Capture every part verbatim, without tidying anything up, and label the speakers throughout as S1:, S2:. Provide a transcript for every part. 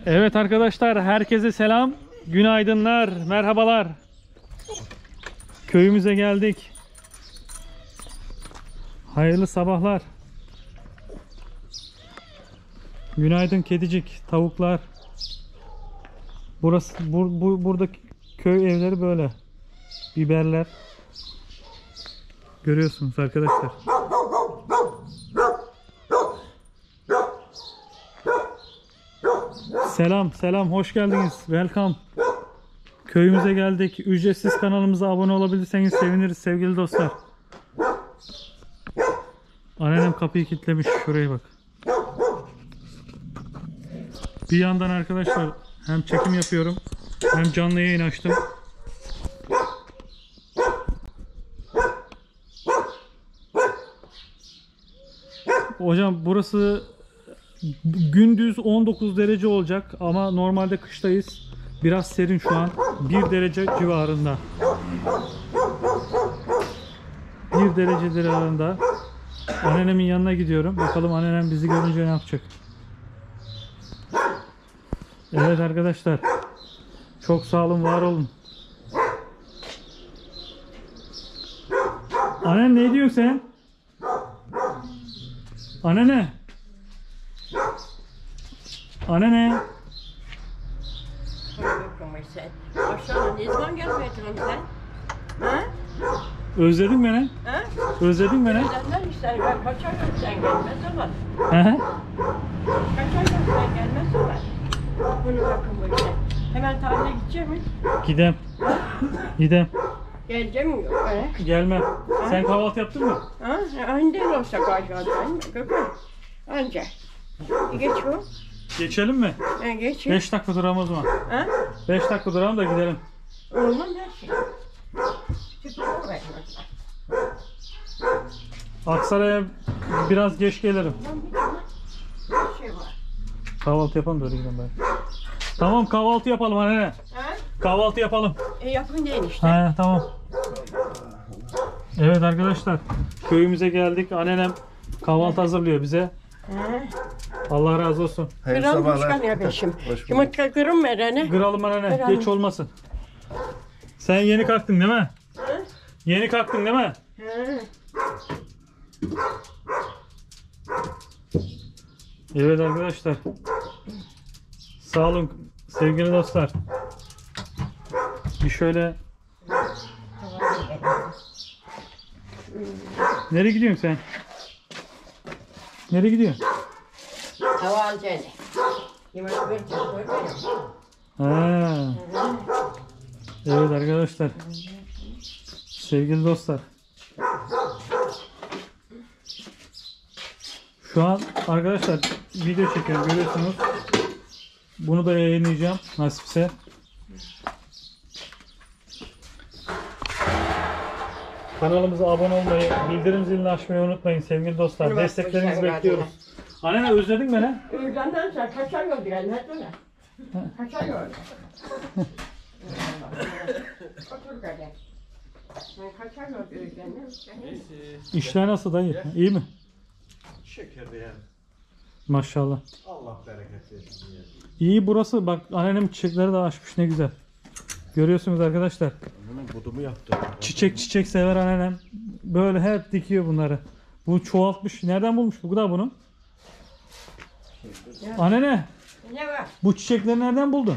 S1: Evet arkadaşlar, herkese selam, günaydınlar, merhabalar. Köyümüze geldik. Hayırlı sabahlar. Günaydın kedicik, tavuklar. Burası bu, bu buradaki köy evleri böyle. Biberler. Görüyorsunuz arkadaşlar. Selam, selam, hoş geldiniz. Welcome. Köyümüze geldik. Ücretsiz kanalımıza abone olabilirseniz seviniriz sevgili dostlar. Annem kapıyı kilitlemiş. Şuraya bak. Bir yandan arkadaşlar hem çekim yapıyorum hem canlı yayın açtım. Hocam burası gündüz on dokuz derece olacak ama normalde kıştayız. Biraz serin şu an. bir derece civarında. bir derece civarında. Anneannemin yanına gidiyorum. Bakalım anneannem bizi görünce ne yapacak. Evet arkadaşlar. Çok sağ olun, var olun. Anne ne diyorsun sen? Anneanne. Anneanne.
S2: Aşağı ne zaman gelmedin sen? Ha?
S1: Özledin beni?
S2: Ha?
S1: Özledin beni?
S2: Senden işte ben kaç ay yok sen gelmez olan.
S1: He?
S2: Kaç ay yok sen gelmez olan. Bunu bakın bu işte. Hemen tarihine gidecek mi?
S1: Gidem. Gidem.
S2: Geleceğim mi? Öyle.
S1: Gelmem. Sen kahvaltı yaptın mı?
S2: Ha? Anca olsa galiba. Gökhan. Anca. Geç bu.
S1: Geçelim mi?
S2: Ha, geç.
S1: beş dakika duralım o zaman.
S2: Ha?
S1: beş dakika duralım da gidelim.
S2: Olmaz her şey. Çıkıyor ver.
S1: Aksaray'a biraz geç gelirim.
S2: Bir şey var.
S1: Kahvaltı yapalım da öyle gidelim ben. Tamam, kahvaltı yapalım anne.
S2: Ha?
S1: Kahvaltı yapalım.
S2: E yapın deyin işte.
S1: He, tamam. Evet arkadaşlar, köyümüze geldik. Annenem kahvaltı hazırlıyor bize.
S2: Ha?
S1: Allah razı olsun.
S2: Kıran kuşkan ya beşim. Yumurta kırın ver anne.
S1: Kıralım anne,
S2: Kıralım.
S1: geç olmasın. Sen yeni kalktın değil mi?
S2: Ha?
S1: Yeni kalktın değil mi?
S2: Ha?
S1: Evet arkadaşlar. Sağ olun sevgili dostlar. Bir şöyle. Nereye gidiyorsun sen? Nereye gidiyorsun?
S2: Hava alacağını. Yumurta vereceğiz.
S1: Ha. Evet arkadaşlar. Sevgili dostlar. Şu an arkadaşlar video çekiyorum, görüyorsunuz. Bunu da yayınlayacağım nasipse. Kanalımıza abone olmayı, bildirim zilini açmayı unutmayın sevgili dostlar.
S2: Hadi bak,
S1: Desteklerinizi
S2: hoşça
S1: bekliyoruz. Anne özledin beni?
S2: Öğlenden sonra kaç ay oldu gelmez mi? Kaç ay oldu? Otur kadar. Sen kaç ay oldu öğlenden?
S1: İşler nasıl dayı? İyi mi?
S3: Şekerli yani.
S1: Maşallah.
S3: Allah bereket versin yani.
S1: İyi burası. Bak anneannem çiçekleri de açmış, ne güzel. Görüyorsunuz arkadaşlar.
S3: Bunun budumu yaptı.
S1: Çiçek çiçek sever anneannem. Böyle hep dikiyor bunları. Bu çoğaltmış. Nereden bulmuş bu kadar bunu? Anneanne,
S2: Ne var?
S1: bu çiçekleri nereden buldun?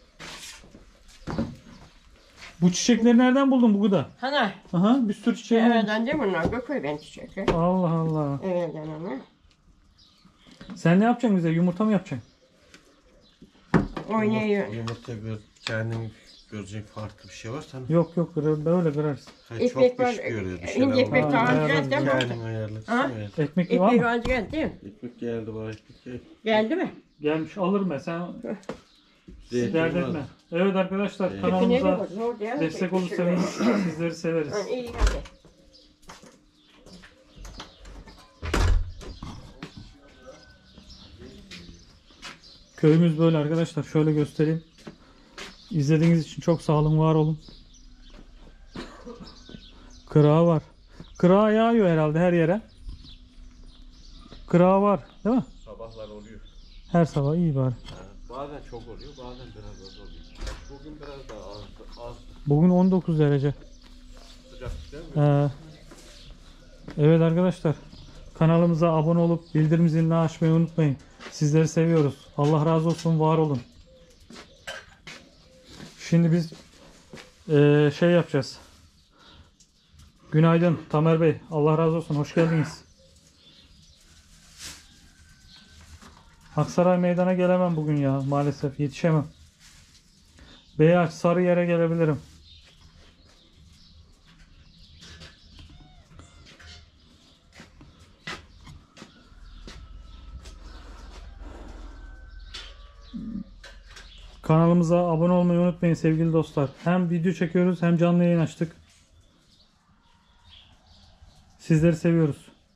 S1: Bu çiçekleri nereden buldun bu kadar?
S2: Ana.
S1: Aha, bir sürü çiçeği var.
S2: Evet anne bunlar gökoy ben çiçekler.
S1: Allah Allah.
S2: Evet ana.
S1: Sen ne yapacaksın bize? Yumurta mı yapacaksın?
S2: Oynuyor.
S3: Yumurta gör, kendin görecek farklı bir şey var sana.
S1: Yok yok, kırar- böyle kırarsın.
S3: Hayır, çok
S2: İpek var.
S3: iş görüyor. Bir
S2: İnce
S3: şeyler
S2: ekmek
S3: var.
S1: daha
S2: daha
S1: önce
S2: geldi mi?
S3: Kendin ayarlarsın.
S2: Ha?
S3: Evet.
S1: Ekmek var
S2: İpek
S1: mı?
S2: ağacı geldi mi?
S3: Ekmek geldi bana. Ekmek geldi.
S2: Geldi mi?
S1: Gelmiş, alırım ben. Sen
S3: Zeytin
S1: dert
S3: var.
S1: etme. Evet arkadaşlar,
S3: Evet.
S1: kanalımıza
S2: Zor değil mi?
S1: destek
S2: Tek kişi
S1: olursanız sizleri severiz.
S2: Ha, İyi hadi.
S1: Köyümüz böyle arkadaşlar. Şöyle göstereyim. İzlediğiniz için çok sağ olun, var olun. Kırağı var. Kırağı yağıyor herhalde her yere. Kırağı var değil mi?
S3: Sabahlar oluyor.
S1: Her sabah iyi bari.
S3: Bazen çok oluyor, bazen biraz az oluyor. Bugün biraz daha az, az
S1: Bugün on dokuz derece.
S3: sıcak değil mi?
S1: Ee, evet arkadaşlar. Kanalımıza abone olup bildirim zilini açmayı unutmayın. Sizleri seviyoruz. Allah razı olsun, var olun. Şimdi biz ee, şey yapacağız. Günaydın Tamer Bey. Allah razı olsun. Hoş geldiniz. Aksaray meydana gelemem bugün ya. Maalesef yetişemem. Beyaz Sarıyer'e gelebilirim. Kanalımıza abone olmayı unutmayın sevgili dostlar. Hem video çekiyoruz hem canlı yayın açtık. Sizleri seviyoruz.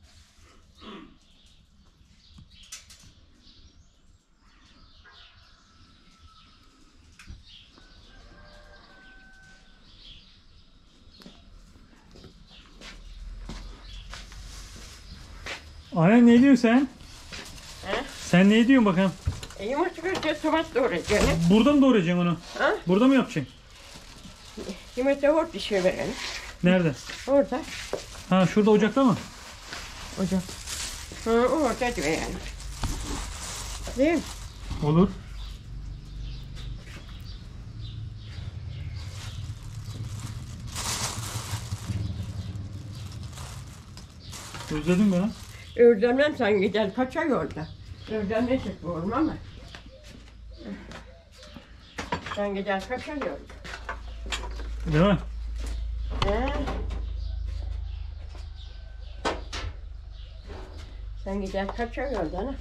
S1: Anne ne diyorsun sen?
S2: He?
S1: Sen ne diyorsun bakalım?
S2: E, yumurta kıracağız, domates doğrayacağız.
S1: Burada mı doğrayacaksın onu?
S2: Ha?
S1: Burada mı yapacaksın?
S2: Yumurta orada pişiyor verelim.
S1: Nerede?
S2: Orada.
S1: Ha şurada ocakta mı?
S2: Ocak. Ha, orada diyor yani. Değil mi?
S1: Olur. Özledin mi lan?
S2: Özlemden sen gider kaç ay orada. Özlemden çıkma olma mı? Sen gider kaç ay orada.
S1: Değil mi?
S2: He? Sen gider kaç ay orada ana.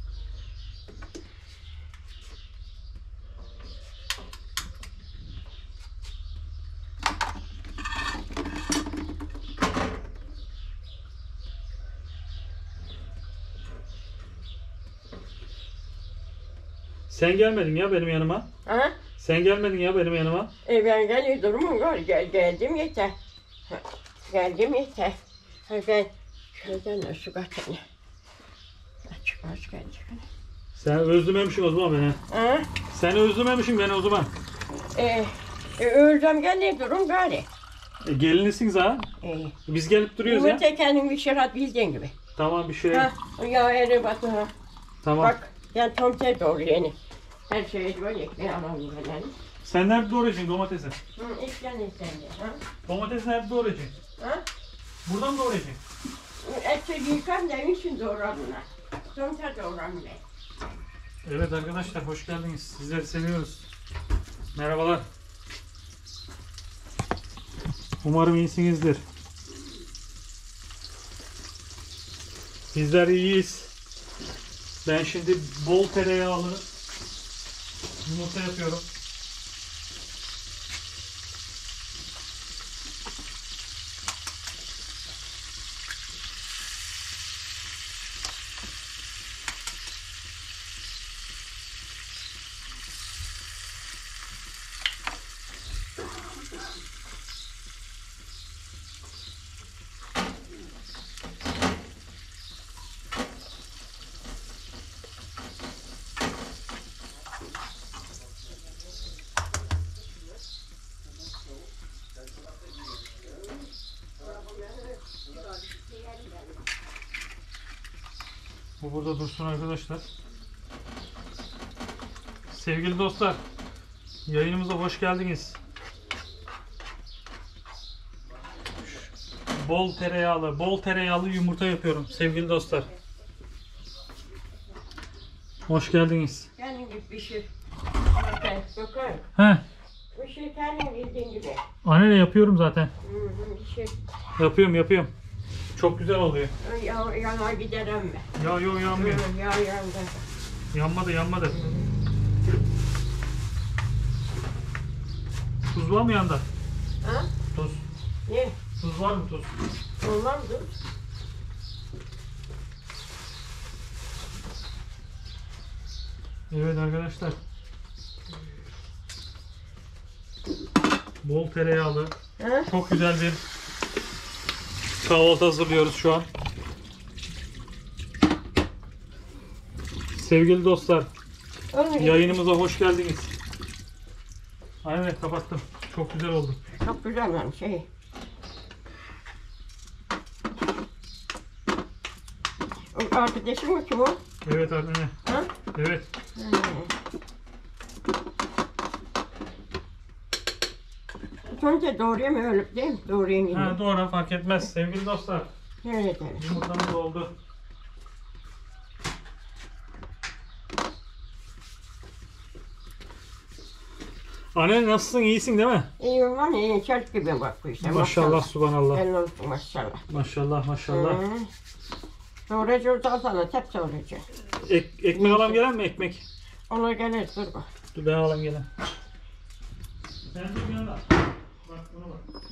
S1: Sen gelmedin ya benim yanıma.
S2: Ha?
S1: Sen gelmedin ya benim yanıma.
S2: E ben gel durumum var. Gel, geldim yeter. Ha, geldim yeter. Ha, ben şuradan da su katını. Açık az gelecek.
S1: Sen özlememişsin o zaman beni.
S2: Ha?
S1: Sen özlememişsin beni o zaman.
S2: E, e, öleceğim gel ne durum gari.
S1: E, gelinisin zaten.
S2: E,
S1: Biz gelip duruyoruz ya.
S2: yumurta kendin bir şerat bildiğin gibi.
S1: Tamam bir şey.
S2: Ha, ya ere batı ha.
S1: Tamam.
S2: Bak, yani tam ter doğru yani. Her şeye böyle ekmeği alalım yani.
S1: Sen nerede doğrayacaksın domatesi?
S2: Hı, eklen eklen de, ha.
S1: Domatesi nerede doğrayacaksın?
S2: Ha?
S1: Buradan mı doğrayacaksın?
S2: Eti yıkan da için doğrarım ben. Tam ter doğrarım ben.
S1: Evet arkadaşlar hoş geldiniz. Sizleri seviyoruz. Merhabalar. Umarım iyisinizdir. Bizler iyiyiz. Ben şimdi bol tereyağlı yumurta yapıyorum. Bu burada dursun arkadaşlar. Sevgili dostlar, yayınımıza hoş geldiniz. Bol tereyağlı, bol tereyağlı yumurta yapıyorum sevgili dostlar. Hoş geldiniz.
S2: Kendin gibi bir şey. Bakın, bakın.
S1: He,
S2: Bir şey kendin bildiğin gibi.
S1: anne yapıyorum zaten.
S2: Hı hı, bir şey.
S1: Yapıyorum, yapıyorum. Çok güzel oluyor.
S2: Ya, yanar gider emme.
S1: Ya yok yanmıyor.
S2: Hı, ya yandı.
S1: Yanmadı, yanmadı. Tuz var mı yanında?
S2: Ha?
S1: Tuz.
S2: Ne?
S1: Tuz var mı tuz?
S2: Olmaz mı?
S1: Evet arkadaşlar. Bol tereyağlı.
S2: Ha?
S1: Çok güzel bir kahvaltı hazırlıyoruz şu an. Sevgili dostlar,
S2: Onu
S1: Yayınımıza hoş geldiniz. Aynen kapattım. Çok güzel oldu.
S2: çok güzel olmuş şey. O arkadaşım mı ki bu?
S1: Evet anne.
S2: Ha?
S1: Evet.
S2: Önce doğruya mı öyle değil mi? Doğruya
S1: Ha,
S2: gidiyor.
S1: doğru fark etmez. Sevgili dostlar.
S2: Evet evet.
S1: Yumurtamız oldu. Anne nasılsın? İyisin değil mi?
S2: İyi var iyi çark gibi bak bu işte.
S1: Maşallah subhanallah.
S2: Ben olsun maşallah.
S1: Maşallah maşallah.
S2: Hı. Doğrayıcı olsa sana tep doğrayıcı.
S1: Ek, ekmek alalım gelen mi ekmek?
S2: Ona gelir dur bak.
S1: Dur ben alayım gelen. Sen dur yanına. Bak buna bak.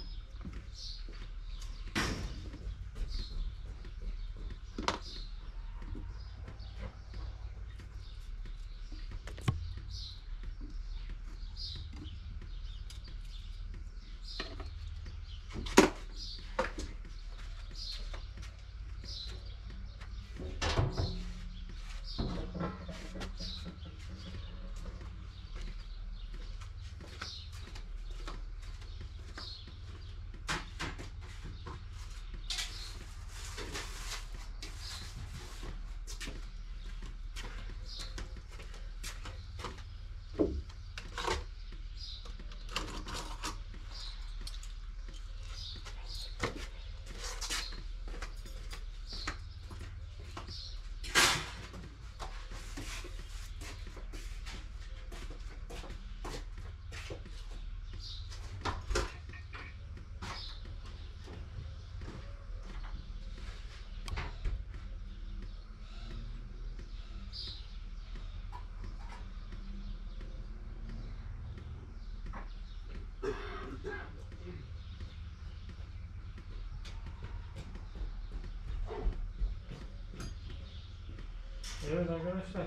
S1: Evet arkadaşlar.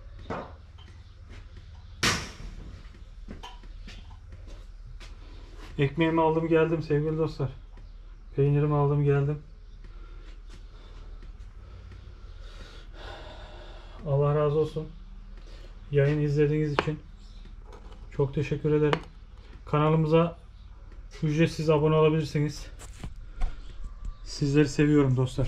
S1: Ekmeğimi aldım geldim sevgili dostlar. Peynirimi aldım geldim. Allah razı olsun. Yayın izlediğiniz için çok teşekkür ederim. Kanalımıza ücretsiz abone olabilirsiniz. Sizleri seviyorum dostlar.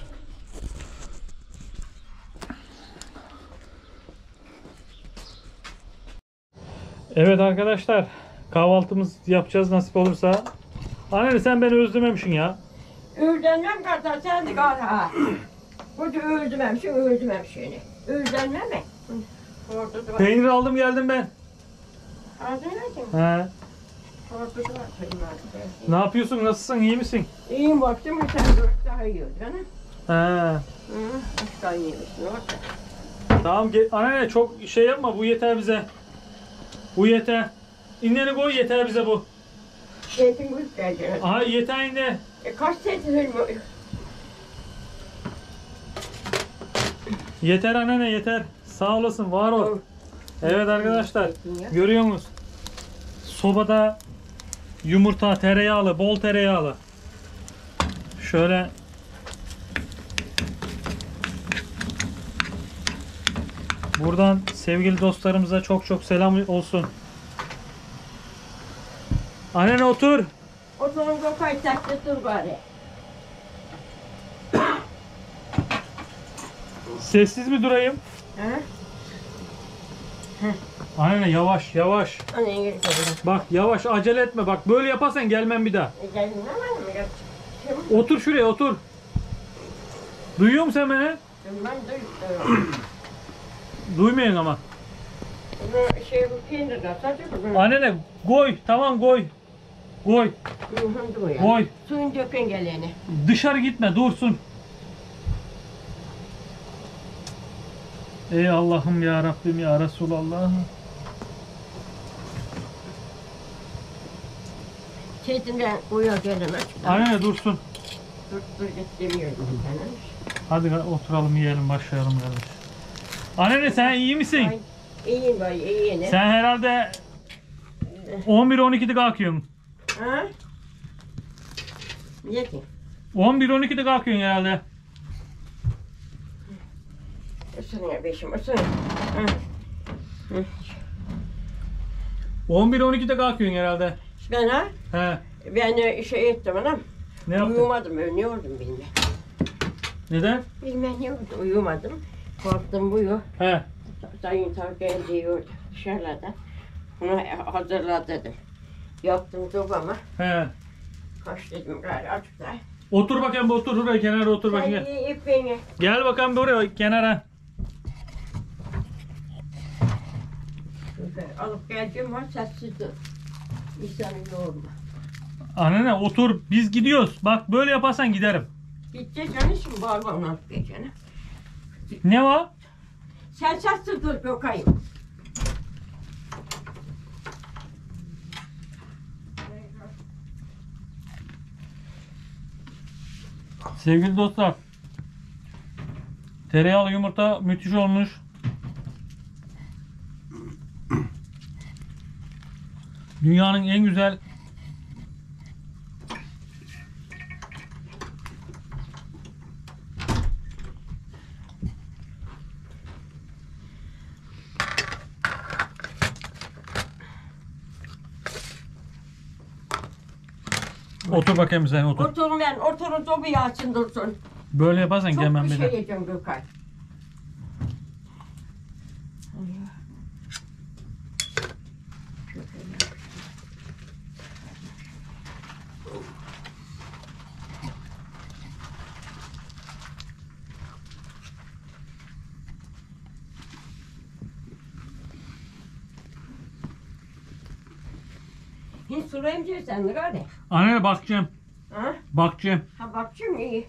S1: Evet arkadaşlar, kahvaltımız yapacağız nasip olursa. Anne sen beni özlememişsin ya.
S2: Öğrenmem kadar sen de kal ha. Bu da öldürmemişsin, öldürmemişsin. Öğrenme mi? Orada da var.
S1: Peynir aldım geldim ben.
S2: Ağzını verdin.
S1: He.
S2: Orada da var.
S1: Ne yapıyorsun? Nasılsın? İyi misin?
S2: İyiyim baktım mı sen dört daha iyi oldu canım.
S1: He.
S2: Hı, aşağı yiyorsun orada.
S1: Tamam ge- anne çok şey yapma, bu yeter bize. Bu yeter. İnneni koy, yeter bize bu.
S2: Zeytin kurup geleceksin.
S1: Aha yeter inne.
S2: E kaç zeytin hırmı?
S1: Yeter anne yeter. Sağ olasın, var ol. Evet arkadaşlar, görüyorsunuz. Sobada yumurta, tereyağlı, bol tereyağlı. Şöyle buradan sevgili dostlarımıza çok çok selam olsun. Anne otur.
S2: Oturun kokay takta dur bari.
S1: Sessiz mi durayım?
S2: Ha?
S1: Anne yavaş yavaş.
S2: Anne yürü kadın.
S1: Bak yavaş, acele etme. Bak böyle yaparsan gelmem bir daha.
S2: E geldin ama mı yapacağım?
S1: Otur şuraya otur. Duyuyor musun sen beni?
S2: Ben duydum.
S1: Duymuyorsun ama.
S2: Bu şey bu peynirden sadece bu.
S1: Annene koy, tamam koy. Koy,
S2: Hı hı dur ya.
S1: koy.
S2: Suyun dökün geleni.
S1: Dışarı gitme, dursun. Ey Allah'ım ya Rabbim ya Resulallah.
S2: Zeytinden uyuyor gelin açıkta.
S1: Annene dursun.
S2: Dur dur istemiyorum.
S1: Hadi oturalım yiyelim, başlayalım kardeş. Annene sen iyi misin?
S2: Ay, iyiyim bay iyiyim.
S1: Sen herhalde on bir on ikide kalkıyorsun.
S2: Ha? Niye ki?
S1: on bir on ikide kalkıyorsun herhalde.
S2: Isın ya beşim ısın. Ha. Hı.
S1: on bir on ikide kalkıyorsun herhalde.
S2: Ben ha?
S1: He.
S2: Ben e, şey ettim anam.
S1: Ne yaptın?
S2: Uyumadım, ölüyordum bilmem.
S1: Neden?
S2: Bilmem ne oldu, uyumadım. Korktum buyu.
S1: He.
S2: Dayın tabi geldi diyordu dışarıda. Bunu hazırla dedim. Yaptım sobama.
S1: He.
S2: Kaç dedim gari açık da.
S1: Otur bakayım, otur buraya kenara otur
S2: Sen
S1: bakayım.
S2: iyi ip beni.
S1: Gel bakalım buraya kenara.
S2: Alıp geleceğim var sessiz dur. İnsanın yorma.
S1: Anne otur, biz gidiyoruz. Bak böyle yaparsan giderim.
S2: Gideceğiz canım şimdi bağırmam alıp geleceğim.
S1: Ne var?
S2: Sen sessiz dur Gökay'ım.
S1: Sevgili dostlar, tereyağlı yumurta müthiş olmuş. Dünyanın en güzel Otur bakayım sen otur.
S2: Oturun ben, oturun sobayı açın dursun.
S1: Böyle yaparsan
S2: Çok
S1: gelmem
S2: bir
S1: bir
S2: şey
S1: de.
S2: yiyeceğim Gökay. Hiç sulayınca sen de gari.
S1: Anne bakacağım.
S2: Ha?
S1: Bakacağım.
S2: Ha bakacağım iyi.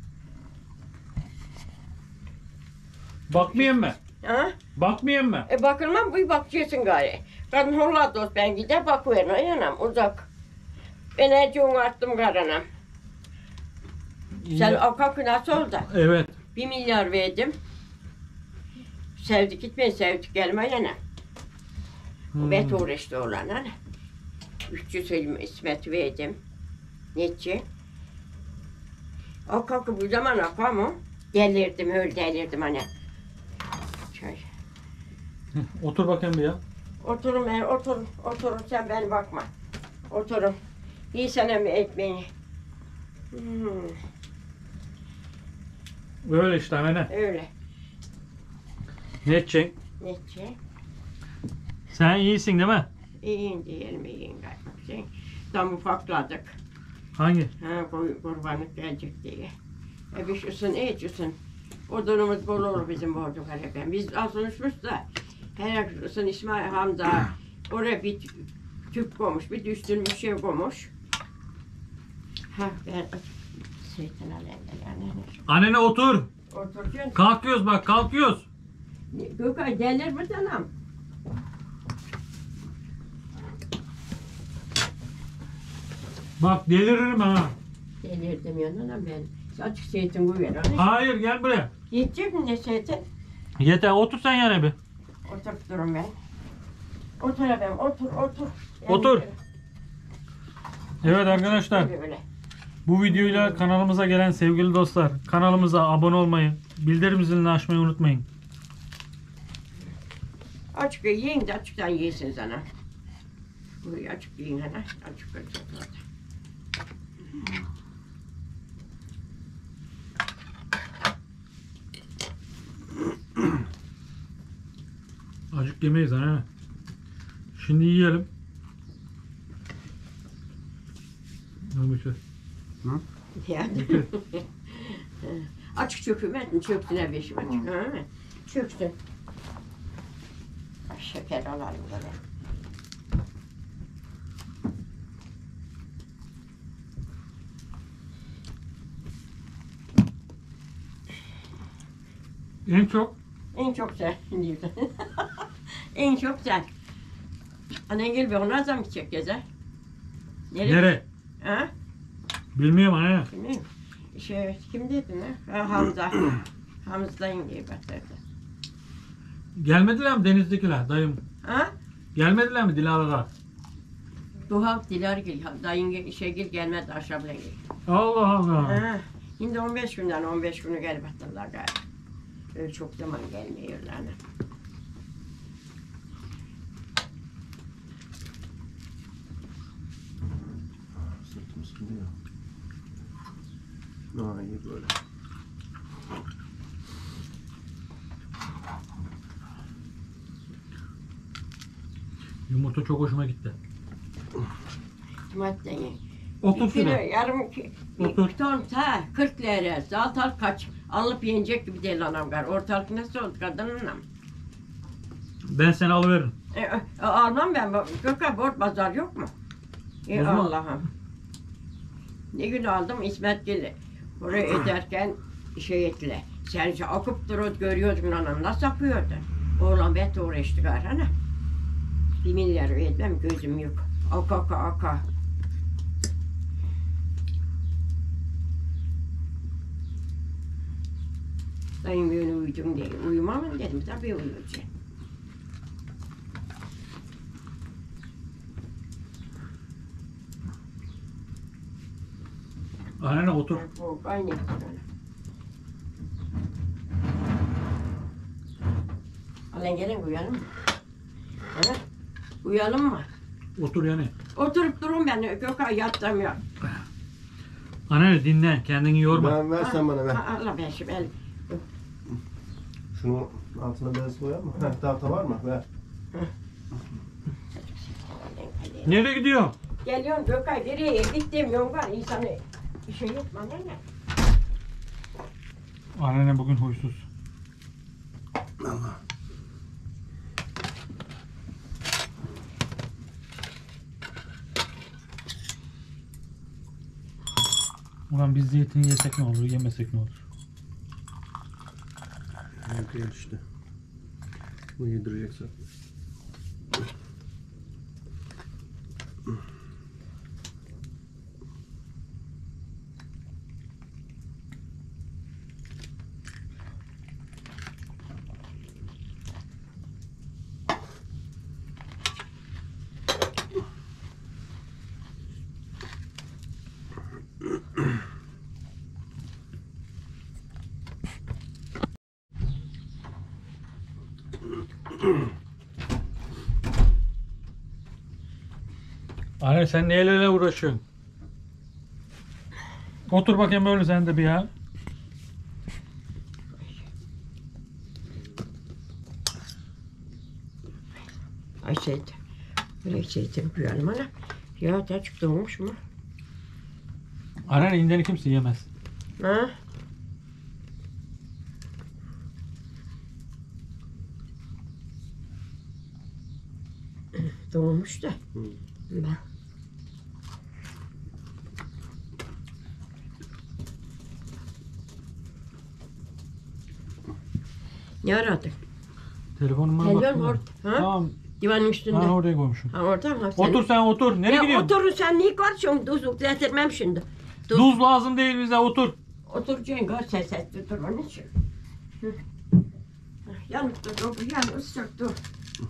S1: Bakmayayım mı?
S2: Ha?
S1: Bakmayayım mı?
S2: E bakılmam bu bakacaksın gari. Ben holla dost ben gider bakıverim yanam uzak. Ben eceğim attım karanam. Sen avkakı nasıl oldu?
S1: Evet.
S2: Bir milyar verdim. Sevdik gitmeyin sevdik gelme yana.
S1: Hmm.
S2: Bet uğraştı olan hani. üç yüz İsmet verdim. Netçi. Avkakı bu zaman akamı. Delirdim öyle delirdim hani. Çay.
S1: Otur bakayım bir ya.
S2: Oturun ben oturun oturun sen beni bakma. Oturun. İyi sana mı ekmeğini? Hmm,
S1: Öyle işte anne.
S2: öyle.
S1: Ne edeceksin?
S2: Netçi.
S1: Sen iyisin değil mi?
S2: İyiyim diyelim iyiyim galiba. Sen tam ufakladık.
S1: Hangi?
S2: Ha kur- kurbanlık gelecek diye. E bir şusun iyi şusun. Odunumuz bol olur bizim borcu kaleben. Biz asılmışmış da. Her şusun İsmail Hamza oraya bir tü- tüp koymuş. Bir düştün bir şey koymuş. Ha ben şeytan alayım yani.
S1: Annene otur.
S2: Oturacaksın.
S1: Kalkıyoruz bak kalkıyoruz.
S2: Gökay gelir mi canım?
S1: Bak deliririm ha.
S2: Delirdim yanına ben. Açık zeytin koyuver onu.
S1: Hayır gel buraya.
S2: Yiyecek mi ne zeytin?
S1: Yeter otur sen yana bir.
S2: Oturup durun ben. Otur efendim otur otur.
S1: Otur. Evet arkadaşlar,
S2: Böyle.
S1: bu videoyla kanalımıza gelen sevgili dostlar, kanalımıza abone olmayı, bildirim zilini açmayı unutmayın.
S2: Açık yiyin de açıktan yesin sana. Burayı açık yiyin hadi. Açık açık orada.
S1: Acık yemeyiz ha. Şimdi yiyelim. Ne şey.
S2: Yani. Açık çökümetin çöktün ev işim açık. Ha? Çöksün. Şeker alalım böyle.
S1: En çok
S2: En çok sen diyorsun. En çok sen. Annen gel bir ona zam gidecek gezer. Nereye?
S1: nere?
S2: Ha?
S1: Bilmiyorum anne.
S2: Bilmiyorum. Şey, kim dedi ne? Ha, Hamza. Hamza'yım diye batırdı.
S1: Gelmediler mi Deniz'dekiler dayım?
S2: Ha?
S1: Gelmediler mi Dilara'da?
S2: Duhal Dilar gel. Dayın gel, şey gel gelmedi aşağıya gel.
S1: Allah Allah.
S2: Ha. Şimdi on beş günden on beş günü gel batırlar galiba. Öyle çok zaman gelmiyorlar.
S3: böyle.
S1: Yumurta çok hoşuma gitti.
S2: Maddeyi.
S1: Otur
S2: Bir kilo,
S1: şuraya.
S2: yarım ki,
S1: Otur.
S2: bir ton ta kırk lira. Zaten kaç alıp yenecek gibi değil anam gar. Ortalık nasıl oldu kadınla?
S1: Ben seni alıveririm.
S2: E, e, almam ben. Gökhan borç pazar yok mu? E,
S1: O zaman-
S2: Allah'ım. Ne gün aldım İsmet Gül'ü. Oraya ederken şey etle. Sen şu akıp durup görüyordun anam nasıl akıyordu. Oğlan bet uğraştı garana. Bir milyar etmem gözüm yok. Aka aka aka. Dayım böyle uyudun diye. Uyumamın dedim tabii uyuyacağım.
S1: Anne otur.
S2: O aynı. Alın gelin uyuyalım mı? Ha? Uyuyalım mı?
S1: Otur yani.
S2: Oturup durun ben Gökhan yattım ya.
S1: Anne dinle. Kendini yorma.
S3: Ben ver sen bana ver.
S2: Ha, Allah ben şimdi el.
S3: Şunu altına bez koyar mı? Heh, tahta var mı? Ver.
S1: Nereye gidiyor?
S2: Geliyorum Gökhan nereye gittim yoldan insanı şey etme ne?
S1: Anne bugün huysuz. Ulan biz zeytini yesek ne olur, yemesek ne olur?
S3: Yok değil işte. Bunu yedireceksin.
S1: Anne sen neyle uğraşıyorsun? Otur bakayım böyle sen de bir ya.
S2: Ay şeydi. Böyle şeydi koyalım ana. Ya da çıktı olmuş mu?
S1: Anne indeni kimse yemez.
S2: Ha? Doğmuş da.
S3: Hı.
S2: Ben. Ne aradın?
S1: Telefonuma
S2: Telefon
S1: baktım.
S2: orada. Ha?
S1: Tamam.
S2: Divanın üstünde.
S1: Ha oraya koymuşum.
S2: Ha orada mı?
S1: Otur sen otur. Nereye
S2: Ya
S1: gidiyorsun?
S2: oturun sen niye karşıyorsun? Tuzluk getirmem şimdi. Tuz.
S1: Tuz lazım değil bize otur.
S2: Oturacaksın gör ses ses dur onun için. Hı. Yanık dur, dur, yanık ısık dur.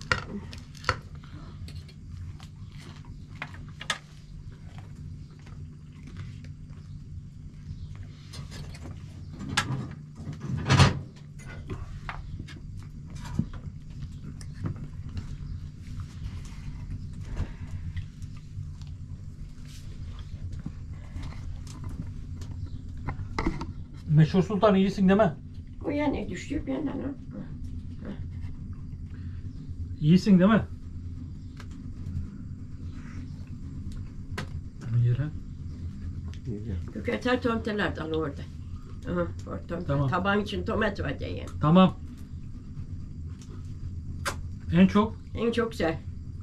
S1: Meşhur Sultan iyisin değil mi?
S2: O ya ne düştü benden ha?
S1: İyisin değil mi? Yere.
S3: İyi.
S2: Köketer tomteler dalı orada. Aha, orada.
S1: Tamam.
S2: Taban için tomat var diye.
S1: Tamam. En çok
S2: En çok güzel.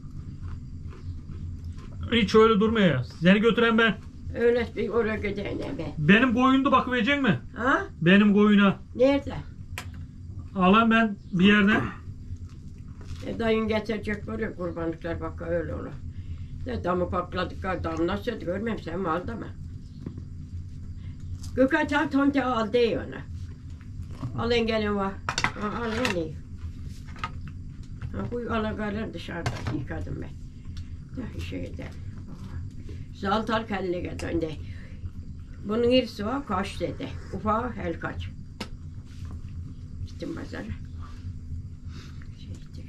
S1: hiç öyle durma ya. Seni götüren ben.
S2: Öyle bir oraya gidene be.
S1: Benim koyunda bakıverecek mi?
S2: Ha?
S1: Benim koyuna.
S2: Nerede?
S1: Alan ben bir yerden.
S2: E, dayın getirecek var ya kurbanlıklar bak öyle olur. De damı pakladık damlasın görmem sen mi aldı mı? Gökhan sen tonte al değil ona. Al engelin var. Ha, al ne? Ha, bu alagalar dışarıda yıkadım ben. Ya şey eder. Zaltar kelle getirdi. Bunun irisi var kaç dedi. Ufağı el kaç. Gittim pazara. Şeydi.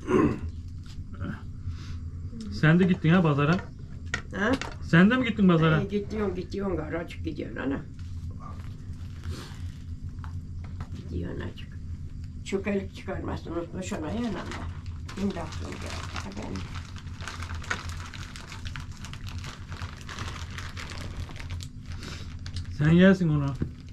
S1: Sen de gittin ha pazara.
S2: Ha?
S1: Sen de mi gittin pazara?
S2: E, gidiyorsun gidiyorsun garacık gidiyorsun ana. çökelik çıkarmasın. Unutmuş ona yanında. Şimdi aklım geldi. Ben...
S1: Sen yersin onu.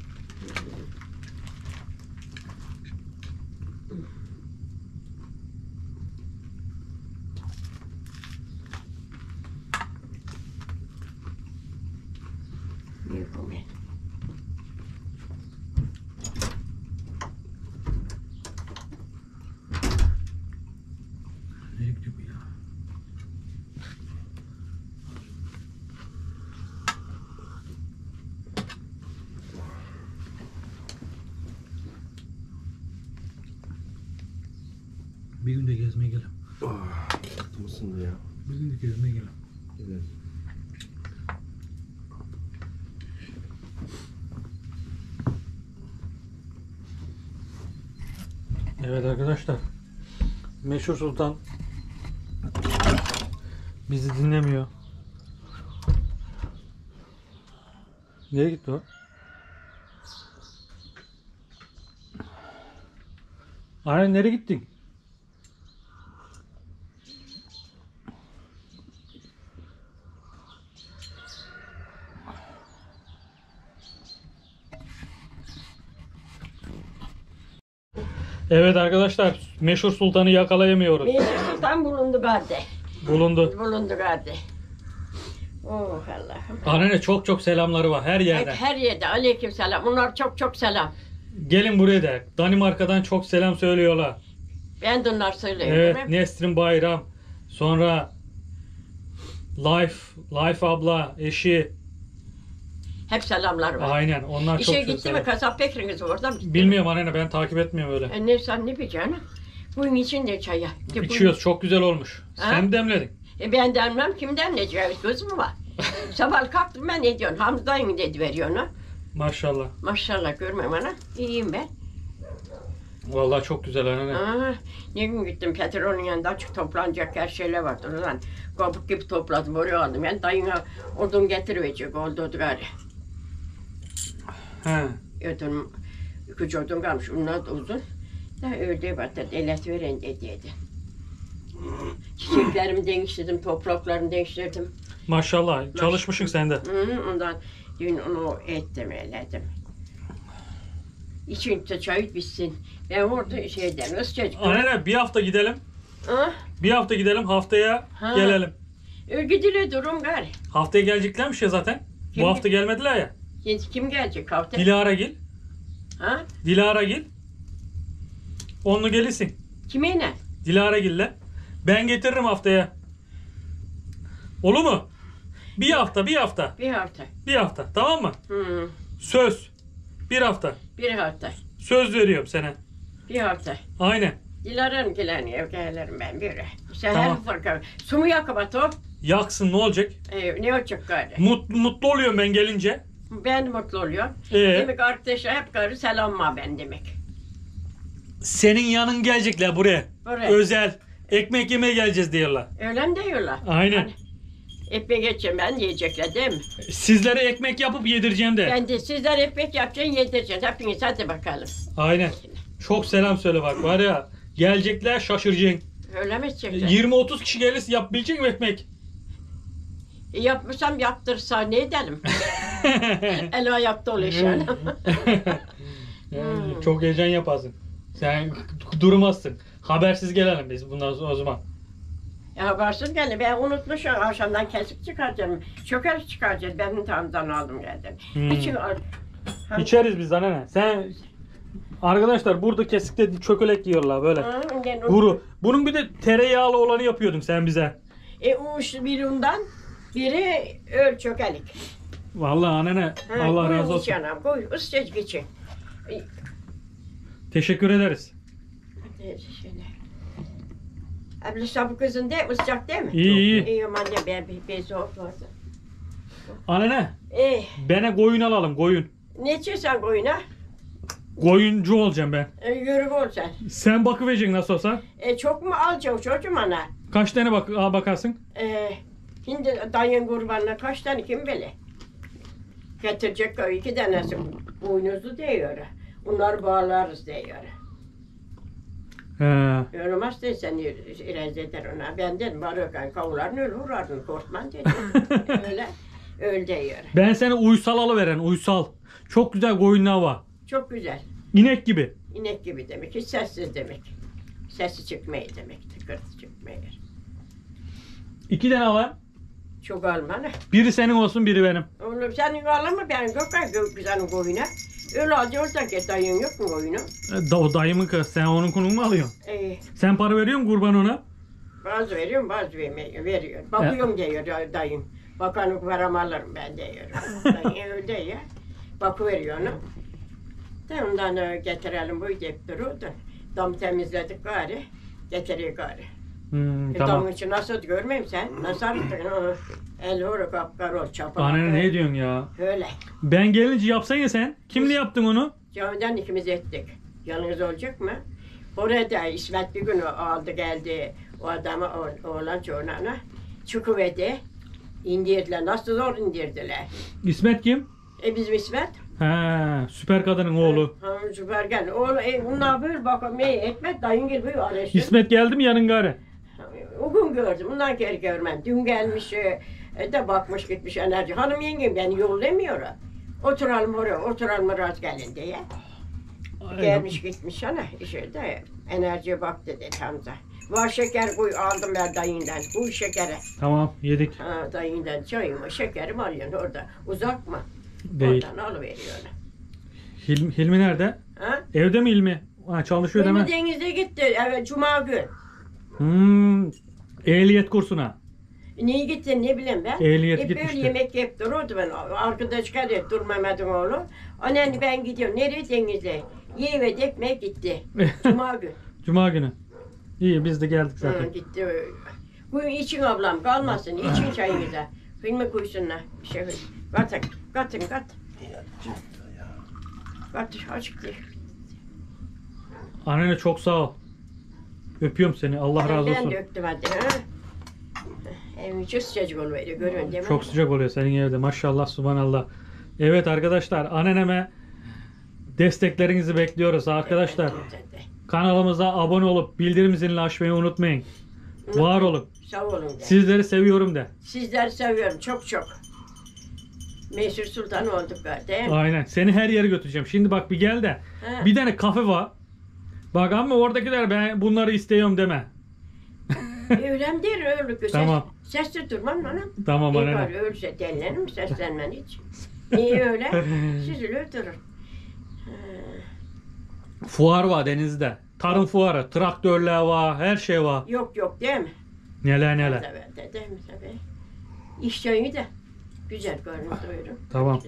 S2: Yıkım ben.
S1: Ne gidiyor bu ya? Bir günde gezmeye gelelim.
S3: Sıkıntı mısın ya?
S1: Bir günde gezmeye gelelim.
S3: Evet.
S1: Evet arkadaşlar. Meşhur Sultan bizi dinlemiyor. Nereye gitti o? Aynen, nereye gittin? Evet arkadaşlar, Meşhur Sultan'ı yakalayamıyoruz.
S2: Meşhur Sultan bulundu gadi.
S1: Bulundu.
S2: Bulundu gadi. Oh Allah'ım.
S1: Annene çok çok selamları var her
S2: Hep
S1: yerde.
S2: her yerde aleyküm selam. Onlar çok çok selam.
S1: Gelin buraya da. Danimarka'dan çok selam söylüyorlar.
S2: Ben de onlar söylüyorum.
S1: Evet, Nesrin Bayram. Sonra Life, Life abla, eşi.
S2: Hep selamlar var.
S1: Aynen, onlar çok
S2: İşe
S1: çok
S2: gitti
S1: selam.
S2: mi kasap Bekir'iniz orada mı?
S1: Bilmiyorum annene, ben takip etmiyorum öyle.
S2: E ne sen ne bileceksin? Bunun için de çaya. De bu-
S1: İçiyoruz, çok güzel olmuş.
S2: Ha?
S1: Sen demledin.
S2: E ben demlem, kim demleyecek? Göz mü var? Sabah kalktım ben ne diyorsun? Hamza dayın dedi veriyor onu.
S1: Maşallah.
S2: Maşallah görmem ana. İyiyim ben.
S1: Vallahi çok güzel annene.
S2: Aa, ne gün gittim Petrol'ün yanında açık toplanacak her şeyler vardı. Oradan kabuk gibi topladım oraya aldım. Ben dayına odun getiriverecek oldu gari.
S1: He.
S2: Odun, üç odun kalmış. Onlar da uzun. Da öyle battı. Elet veren dediydi. Çiçeklerimi değiştirdim, topraklarımı değiştirdim.
S1: Maşallah. Çalışmışsın sen de.
S2: Hı, ondan dün onu ettim, eledim. İçince çay bitsin. Ben orada şeyden, ısıcacık.
S1: Annene bir hafta gidelim.
S2: Ha?
S1: Bir hafta gidelim, haftaya
S2: Ha.
S1: gelelim.
S2: Örgüdüle durum gari.
S1: Haftaya geleceklermiş ya zaten.
S2: Kim-
S1: Bu hafta gelmediler ya.
S2: Şimdi kim gelecek hafta?
S1: Dilara gel.
S2: Ha?
S1: Dilara gel. Onunla gelirsin.
S2: Kime ne?
S1: Dilara gille. Ben getiririm haftaya. Olur mu? Bir hafta, bir hafta.
S2: Bir hafta.
S1: Bir hafta. Tamam mı?
S2: Hı.
S1: Söz. Bir hafta.
S2: Bir hafta.
S1: Söz veriyorum sana.
S2: Bir hafta.
S1: Aynen.
S2: Dilara'nın gelen ev gelirim ben bir. Sen
S1: Tamam.
S2: her farkı. Su mu yakabat o?
S1: Yaksın, ne olacak?
S2: Ee, ne olacak gari?
S1: Mutlu, mutlu oluyorum ben gelince.
S2: Ben mutlu oluyorum.
S1: Ee?
S2: Demek arkadaşlar hep karı selamma ben demek.
S1: Senin yanın gelecekler buraya.
S2: Buraya.
S1: Özel. Ekmek yemeye geleceğiz diyorlar.
S2: Öyle mi diyorlar?
S1: Aynen.
S2: Hani, ekmek geçeceğim ben yiyecekler değil mi?
S1: Sizlere ekmek yapıp yedireceğim de.
S2: Ben de sizler ekmek yapacaksın yedireceğiz. Hepiniz hadi bakalım.
S1: Aynen. Çok selam söyle bak var ya. Gelecekler, şaşıracaksın.
S2: Öyle mi çıkacak?
S1: yirmi otuz kişi gelirse yapabilecek mi ekmek?
S2: E, yapmışsam yaptırsa ne edelim? El ayakta ol yani.
S1: Yani çok heyecan yaparsın. Sen durmazsın. Habersiz gelelim biz bundan sonra o zaman.
S2: Ya varsın geldi. Ben unutmuşum. Akşamdan kesik çıkaracağım. Çöker çıkaracağız. Benim tamdan aldım geldim.
S1: Hmm.
S2: İçin al. Ha-
S1: İçeriz biz anne. Sen arkadaşlar burada kesikte çökelek yiyorlar böyle.
S2: Ha, ben o-
S1: Kuru. Bunun bir de tereyağlı olanı yapıyordun sen bize.
S2: E uç biri ondan, biri öl çökelik.
S1: Vallahi anne
S2: Ha,
S1: Allah
S2: koyun
S1: razı olsun.
S2: iç anam, koy, ısıtacık için. E,
S1: Teşekkür ederiz.
S2: hadi şöyle. Abla bu kızın de ısıtacak değil mi?
S1: İyi, iyi.
S2: İyi aman ne ben bir bezi olmazdı.
S1: Anne
S2: E,
S1: bana koyun alalım koyun.
S2: ne içiyorsan koyuna?
S1: Koyuncu olacağım ben.
S2: E, yürü ol sen.
S1: Sen bakıvereceksin nasıl olsa.
S2: E, çok mu alacaksın çocuğum ana?
S1: Kaç tane bak aa, bakarsın?
S2: E, şimdi dayın kurbanına kaç tane kim bilir? Getirecek o iki tanesi boynuzlu diyor. Bunları bağlarız diyor.
S1: He.
S2: Ölmez de seni irez eder ona. Ben dedim barırken kavularını öyle vurardın korkman dedim. Öyle. Öyle diyor.
S1: Ben seni uysal alıveren uysal. Çok güzel koyunlar var.
S2: Çok güzel.
S1: İnek gibi.
S2: İnek gibi demek. Hiç sessiz demek. Sesi çıkmıyor demek. Tıkırtı çıkmıyor.
S1: İki tane var.
S2: Çok almanı.
S1: Biri senin olsun biri benim.
S2: Oğlum senin alın mı ben gökay senin koyuna? Öyle acı olsa ki dayın yok mu koyunu?
S1: E, Da, o dayımın kız. Sen onun konunu mu alıyorsun?
S2: Ee,
S1: Sen para veriyor musun kurban ona?
S2: bazı veriyorum bazı vermiyor. Veriyor. Bakıyorum diyor dayın. Bakanlık paramı alırım ben diyorum. Dayın öyle ya. Bakıveriyor onu. De ondan e, getirelim bu deyip dururdun. Dam temizledik gari. Getiriyor gari.
S1: Hmm,
S2: E,
S1: tamam.
S2: damın içi nasıl görmeyeyim sen? Nasıl arttın? El horo kapkar ol çapalak.
S1: Anne ne diyorsun ya?
S2: Öyle.
S1: Ben gelince yapsan ya sen. Kimle yaptın onu?
S2: Camiden ikimiz ettik. Yalnız olacak mı? Oraya da İsmet bir gün aldı geldi o adamı o- oğlan çoğunana. Çıkıverdi. İndirdiler. Nasıl zor indirdiler.
S1: İsmet kim?
S2: E bizim İsmet.
S1: He, süper kadının oğlu.
S2: Ha, süper geldi. Oğlu e, bunlar böyle bakalım ne etmez. Dayın gibi böyle arıştı.
S1: İsmet geldi mi yanın gari?
S2: O gün gördüm. Bundan geri görmem. Dün gelmiş e, e, de bakmış gitmiş enerji. Hanım yengem beni yollamıyor. Oturalım oraya, oturalım oraya gelin diye. Gelmiş gitmiş ana işte de enerjiye bak dedi Hamza. Var şeker koy aldım ben dayından. Koy şekeri.
S1: Tamam yedik.
S2: Ha, dayından çayımı şekerimi alıyorsun orada. Uzak mı?
S1: Değil.
S2: Oradan alıveriyorsun.
S1: Hilmi, Hilmi nerede?
S2: Ha?
S1: Evde mi Hilmi? Ha, çalışıyor değil
S2: Beni
S1: mi?
S2: denize gitti. Evet cuma gün.
S1: Hmm, ehliyet kursuna.
S2: Niye gittin ne bileyim ben.
S1: Ehliyet
S2: Hep
S1: gitmişti.
S2: böyle yemek yiyip dururdu ben. Arkadaş geldi dur Mehmet'in oğlu. Annen ben gidiyorum. Nereye denize? Yiyiverdi ekmek gitti. Cuma gün.
S1: Cuma günü. İyi biz de geldik
S2: Ha,
S1: zaten.
S2: gitti. Buyurun için ablam kalmasın. İçin çayınıza. Filmi koysunlar. Bir şey koy. Katın, katın, kat. Kat, açık değil.
S1: Annene çok sağ ol. Öpüyorum seni. Allah razı
S2: Ben
S1: olsun.
S2: döktüm hadi. Ha? Evin içi sıcacık oluveriyor. Görüyorsun değil mi?
S1: Çok sıcak oluyor senin evde. Maşallah subhanallah. Evet arkadaşlar anneneme desteklerinizi bekliyoruz arkadaşlar. Kanalımıza abone olup bildirim zilini açmayı unutmayın. Var olun.
S2: Sağ olun de.
S1: Sizleri seviyorum de.
S2: Sizleri seviyorum çok çok. Mesut Sultan olduk değil mi?
S1: Aynen. Seni her yere götüreceğim. Şimdi bak bir gel de.
S2: Ha.
S1: Bir tane kafe var. Bak ama oradakiler ben bunları istiyorum deme.
S2: Öyle değil öyle ki.
S1: Tamam.
S2: Ses, sesli durmam lan.
S1: Tamam
S2: İyi
S1: anne.
S2: bari ölse denlenir mi seslenmen hiç? Niye öyle? Süzülür durur.
S1: Fuar var denizde. Tarım fuarı, traktörler var, her şey var.
S2: Yok yok değil mi?
S1: Neler neler.
S2: Tabii, değil mi tabii. İş çayını da güzel görünüyor doyurun.
S1: Tamam.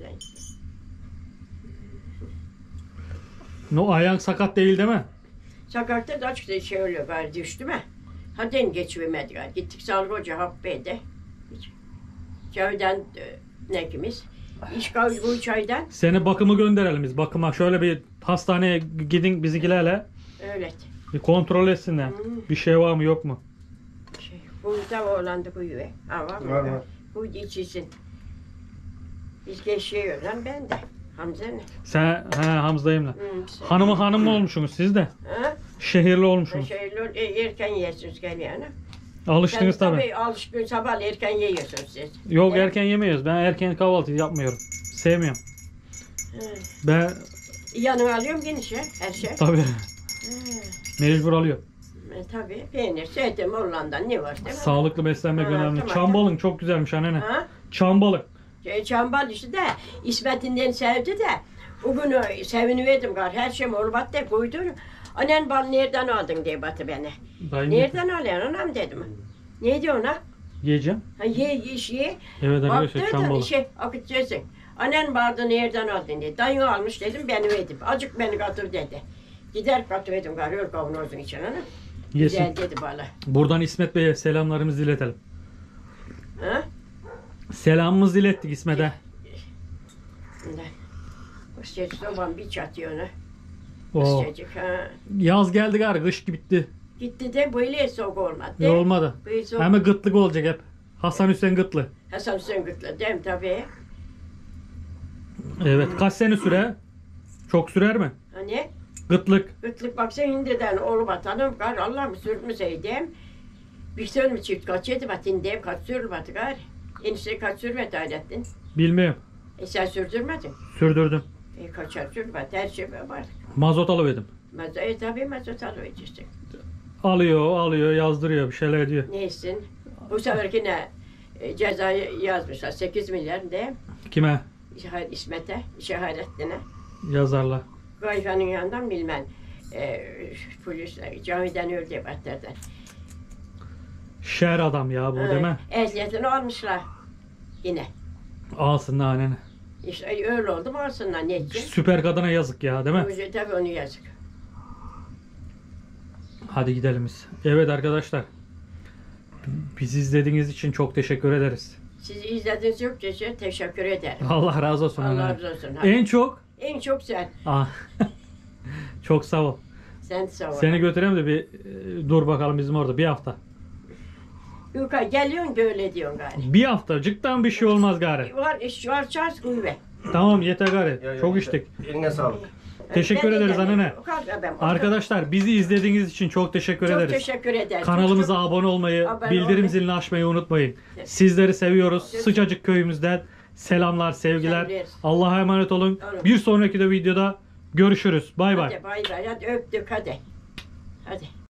S1: No ayağın sakat değil değil mi?
S2: Sokakta da açıkta şey oluyor gari düştü mü? Hadi geçivemedik gari. Gittik sağlık hoca Hakkı'ydı. Çaydan ne kimiz? İş kavga bu çaydan.
S1: Seni bakımı gönderelim biz. Bakıma şöyle bir hastaneye gidin bizimkilerle.
S2: Öyle.
S1: Bir kontrol etsinler.
S2: Hmm.
S1: Bir şey var mı yok mu?
S2: Şey, bu da oğlandı bu yüve. Ha var mı?
S3: Var, var.
S2: Bu içilsin. Biz geçiyor lan ben de. Hamza ne?
S1: Sen he Hamza'yımla.
S2: Hı, sen-
S1: Hanımı hanım mı olmuşsunuz siz de?
S2: Ha?
S1: Şehirli
S2: Ha,
S1: olmuşsunuz.
S2: Şeyler e, erken yiyorsunuz gel yani.
S1: Alıştınız
S2: Sen
S1: tabii.
S2: tabii alışkın sabah erken yiyorsunuz siz.
S1: Yok
S2: Evet.
S1: erken yemiyoruz. Ben erken kahvaltı yapmıyorum. Sevmiyorum.
S2: Ha.
S1: Ben
S2: Yanına alıyorum geniş ya her şey.
S1: tabii
S2: Ha.
S1: mecbur alıyor.
S2: E, tabii peynir, zeytin, Hollanda'n ne var değil mi?
S1: Sağlıklı beslenmek
S2: Ha,
S1: önemli.
S2: tamam.
S1: Çam balın çok güzelmiş annene.
S2: Ha?
S1: Çam balık.
S2: Şey, çambal işte de İsmet'inden sevdi de o gün o seviniverdim gar her şeyim olbat de koydum. Annen bal nereden aldın diye batı beni.
S1: Dayım
S2: Nereden alıyorsun anam dedim. Ne diyor ona?
S1: yiyeceğim.
S2: Ha, ye iş ye.
S1: Evet arkadaşlar
S2: Baktı
S1: çam
S2: da
S1: balığı.
S2: şey akıtacaksın. Annen bardağı nereden aldın diye. Dayın almış dedim ben verdim. Acık beni katır dedi. Gider katırdım gar öl kavanozun içine ana.
S1: Yesin.
S2: Güzel dedi bana.
S1: Buradan İsmet Bey'e selamlarımızı iletelim.
S2: Ha?
S1: Selamımızı ilettik İsmet'e.
S2: Bundan. Sıcacık soban bir çatıyor ona.
S1: Oo.
S2: Sıcacık ha.
S1: Yaz geldi gari kış bitti.
S2: Gitti de böyle soğuk olmadı.
S1: Ne olmadı.
S2: Böyle soğuk.
S1: Ama gıtlık olacak hep. Hasan Hüseyin gıtlı.
S2: Hasan Hüseyin gıtlı değil mi tabii?
S1: Evet. Kaç sene süre? Çok sürer mi?
S2: Hani
S1: Gıtlık.
S2: Gıtlık baksa hindiden oğlum atanım gar Allah'ım sürmüseydim. Bir sön mü çift kaç yedi batindeyim kaç sürülmedi gar. Enişte kaç sürmedi Hayrettin.
S1: Bilmiyorum.
S2: E sen sürdürmedin.
S1: Sürdürdüm.
S2: E kaçar sürmedi her şey var.
S1: Mazot alıverdim.
S2: Mazot, e tabi mazot alıyoruz işte.
S1: Alıyor, alıyor, yazdırıyor, bir şeyler diyor.
S2: Neysin? Bu seferki ne? E, cezayı yazmışlar sekiz milyar de.
S1: Kime?
S2: İşe- İsmet'e, Şeharettin'e.
S1: Yazarlar.
S2: Gayfanın yanından bilmem. E, polisler camiden öldü batterden.
S1: Şer adam ya bu, değil mi?
S2: Ehliyetini almışlar. Yine.
S1: Alsın annene.
S2: İşte öyle oldu mu alsınlar ne için?
S1: Süper kadına yazık ya, değil mi?
S2: Önce tabii onu yazık.
S1: Hadi gidelim biz. Evet arkadaşlar. Bizi izlediğiniz için çok teşekkür ederiz.
S2: Sizi izlediğiniz yok için teşekkür ederim.
S1: Allah razı olsun.
S2: Allah
S1: anne.
S2: razı olsun. Hadi.
S1: En çok
S2: En çok sen.
S1: ah. Çok sağ ol.
S2: Sen sağ ol.
S1: Seni götüreyim de bir e, dur bakalım bizim orada bir hafta.
S2: Yukarı geliyorsun böyle diyorsun gari.
S1: Bir haftacıktan bir şey olmaz gari.
S2: Var iş var çarş kuvvet.
S1: Tamam yeter gari.
S3: Ya, ya,
S1: Çok
S3: ya.
S1: içtik.
S3: Eline sağlık.
S1: Teşekkür
S2: Ben de
S1: ederiz
S2: geleyim.
S1: annene.
S2: Kalk ben-
S1: Arkadaşlar bizi izlediğiniz için çok teşekkür
S2: çok
S1: ederiz.
S2: teşekkür ederim.
S1: Kanalımıza
S2: Çok-
S1: abone olmayı,
S2: Abone
S1: bildirim
S2: olmayı.
S1: zilini açmayı unutmayın.
S2: Evet.
S1: Sizleri seviyoruz.
S2: Evet.
S1: Sıcacık köyümüzden selamlar, sevgiler.
S2: Severiz.
S1: Allah'a emanet olun.
S2: Olur.
S1: Bir sonraki de videoda görüşürüz. Bay bay.
S2: Hadi bay bay. Hadi öptük hadi. Hadi.